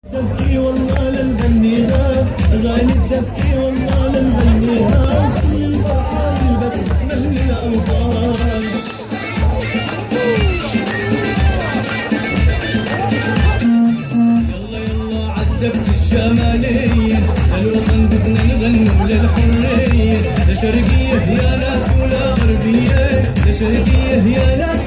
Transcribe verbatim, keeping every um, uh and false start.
تبكي والله لنغنيها اغاني تبكي والله لنغنيها خلي الفرحان بس من الاوطان. يلا يلا عالدبكة الشمالية للوطن بدنا نغني وللحرية، لا شرقية يا ناس ولا غربية، لا شرقية يا ناس